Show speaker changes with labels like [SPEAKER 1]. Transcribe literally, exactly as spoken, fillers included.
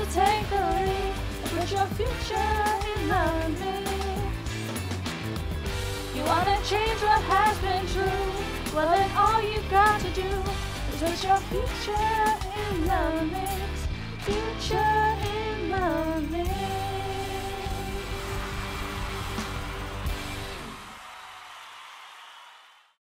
[SPEAKER 1] take the lead and put your future in the mix. You wanna change what has been true? Well, then all you got to do is put your future in the mix. Future.